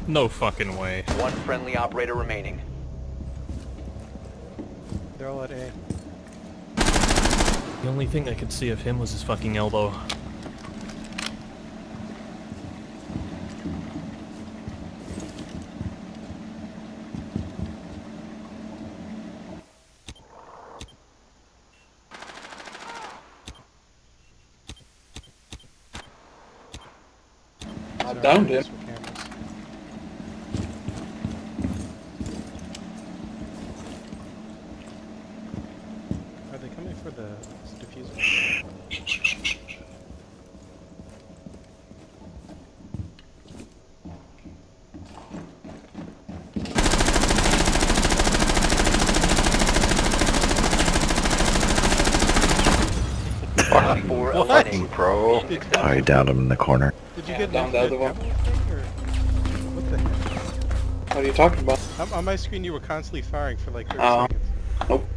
No fucking way. One friendly operator remaining. They're all at A. The only thing I could see of him was his fucking elbow. I downed him. Are they coming for the diffuser? Op 4 eliminated. Bro. I downed him in the corner. Did you Yeah, get down the other one. What the heck? What are you talking about? On my screen you were constantly firing for like 30 seconds. Nope.